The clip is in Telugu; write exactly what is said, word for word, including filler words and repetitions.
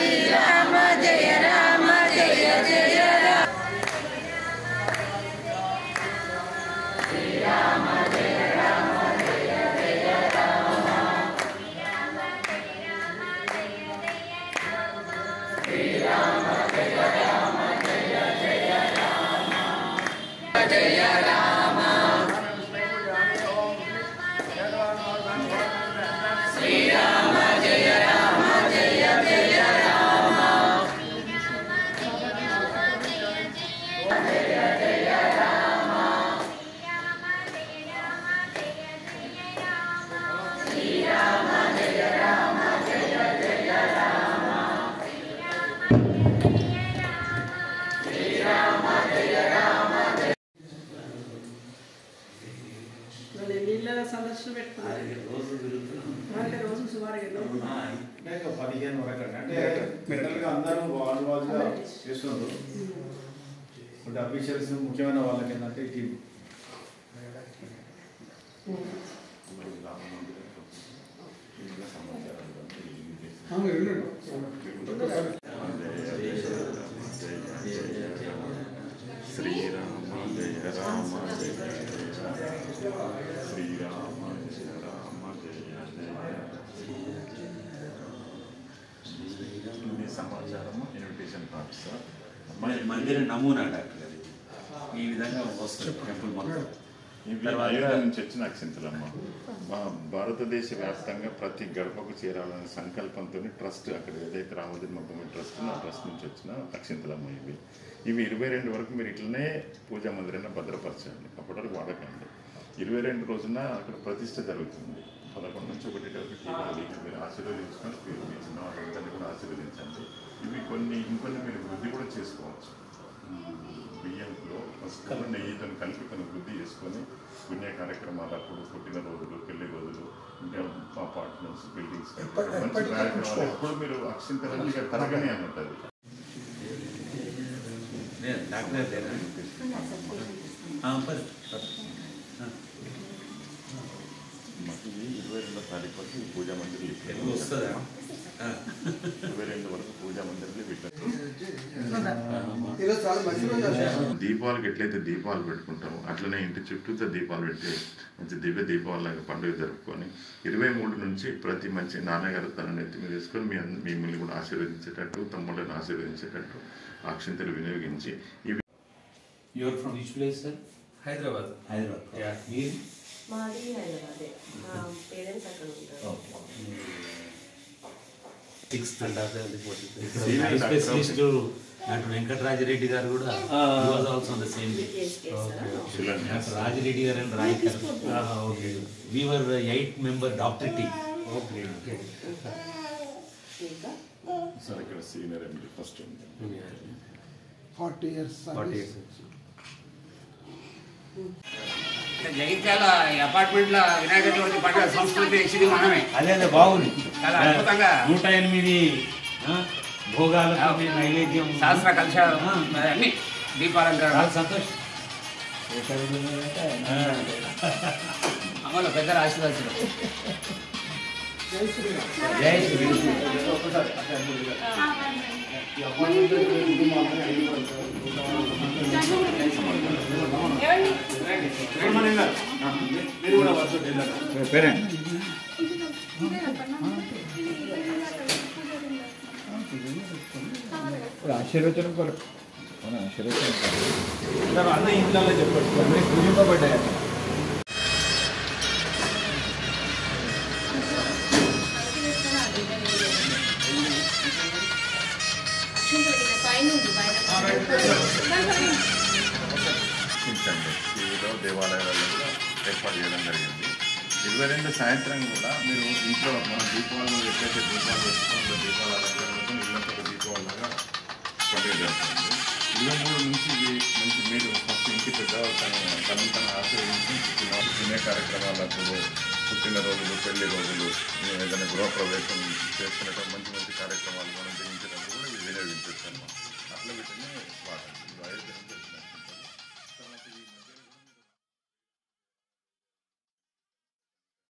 శ్రీరామ జయ రామ జయ జయ రామ శ్రీరామ జయ రామ జయ జయ రామ శ్రీరామ జయ రామ జయ జయ రామ జయ రామ శ్రీరామ జయ రామ జయ జయ రామ జయ జయ రామ శ్రీరామ జయ రామ జయ జయ రామ శ్రీరామ జయ రామ నీళ్ళ సందర్శన పెట్టుకున్నారు రోజు సుమారుగా పదిహేను వరకు అంటే మెటల్గా అందరూ వాళ్ళు వాళ్ళుగా చేస్తున్నారు. అంటే అఫీషియల్స్ ముఖ్యమైన వాళ్ళకి ఏంటంటే టీం శ్రీరామ జయ రామ జయ శ్రీరామ జయ రామ జయ జయ సమాచారము ఇన్విటేషన్ కార్డు సార్. మన మందిర నమూనా డాక్టర్ గారు ఈ విధంగా వస్తుంది టెంపుల్ మొత్తం. ఇవి ఐర్లాండ్ నుంచి వచ్చిన అక్షింతలమ్మ. మా భారతదేశ వ్యాప్తంగా ప్రతి గడపకు చేరాలనే సంకల్పంతో ట్రస్ట్ అక్కడ ఏదైతే రామోజీ మగ్గమ్మ ట్రస్ట్ ఆ ట్రస్ట్ నుంచి వచ్చిన అక్షింతలమ్మ ఇవి ఇవి ఇరవై రెండు వరకు మీరు ఇట్లనే పూజా మందిరాన్ని భద్రపరచండి. అప్పటి వరకు వాడకండి. ఇరవై రెండు రోజున అక్కడ ప్రతిష్ట జరుగుతుంది. పదకొండు నుంచి ఒకటి వరకు తీరాలి. మీరు ఆశీర్వదించుకొని మీరు మీ చిన్న వాళ్ళందరినీ కూడా ఆశీర్వదించండి. ఇవి కొన్ని ఇంకొన్ని మీరు వృద్ధి కూడా చేసుకోవచ్చు. బియ్యంలో ఫస్ట్ నెయ్యితో కలిపి కొన్ని వృద్ధి చేసుకొని పుణ్య కార్యక్రమాలు అప్పుడు పుట్టినరోజులు పెళ్లి రోజులు ఇంకా అపార్ట్మెంట్స్ బిల్డింగ్స్ మంచి కార్యక్రమాలు ఎప్పుడు మీరు అక్షింతలన్నీ తరగని అన్నట్టు. డాక్టర్ గారు లేరా? మాకు ఇరవై రెండో తారీఖు వరకు పూజా మందిర్లు తెలుగు వస్తుందా? ఇరవై రెండు వరకు పూజా మందిర్లు పెట్టారు. దీపావళికి ఎట్లయితే దీపాలు పెట్టుకుంటామో అట్లనే ఇంటి చుట్టూతో దీపాలు పెట్టి మంచి దివ్య దీపావళిలాగా పండుగ జరుపుకొని ఇరవై మూడు నుంచి ప్రతి మంచి నాన్నగారు తన నెత్తి మీద వేసుకొని మీ మిమ్మల్ని కూడా ఆశీర్వదించేటట్టు తమ్ముళ్ళని ఆశీర్వదించేటట్టు అక్షింతలు వినియోగించి ఇవి. Your from which place sir? Hyderabad. Hyderabad. మీరు? మాది హైదరాబాదే. మా పేరెంట్స్ అక్కడ ఉంటారు. Sixth specialist doctor Venkatarajireddy garu కూడా also the same day. Doctor Rajireddy garu and Roy garu. Okay. We were eight member doctor team. Okay. Sir ఇక్కడ senior MD first forty years forty years Jagtial అపార్ట్మెంట్ల వినాయక చవితి పండుగ సంస్కృతి ఇచ్చింది మనమే. అదే అదే బాగుంది. చాలా అద్భుతంగా నూట ఎనిమిది భోగాలతో నైవేద్యం శాస్త్ర కలశాలు అన్ని దీపాలంకరణ. చాలా సంతోషం. అమలు పెద్దల ఆశీర్వాదాలు. జై శ్రీ ఆశీర్వచనం కొరకు ఆశీర్వచనం అన్న ఇంట్లో చెప్పండి పూజింపబడ్డాయి. టీవీలో దేవాలయాలలో కూడా ఏర్పాటు చేయడం జరిగింది. ఇరవై రెండు సాయంత్రం కూడా మీరు ఇంట్లో మన దీపావళి ఎక్కడైతే దీపాలు పెట్టుకుంటూ దీపాల అలంకరణతో ఇళ్ళంతా దీపావళిలాగా పండుగ జరుగుతుంది. ఇరవై మూడు నుంచి ఇది మంచి మీరు ఫస్ట్ ఇంటి పెద్ద తన తన ఆశీర్వదించి పుట్టిన కార్యక్రమాలప్పుడు పుట్టినరోజులు పెళ్లి రోజులు ఏదైనా గృహప్రవేశం చేసుకునేటప్పుడు మంచి మంచి కార్యక్రమాలు మనం జయించడానికి కూడా ఇది వినియోగించవచ్చు అన్నమాట. అట్లా వీటిని వాడండి. ఐదు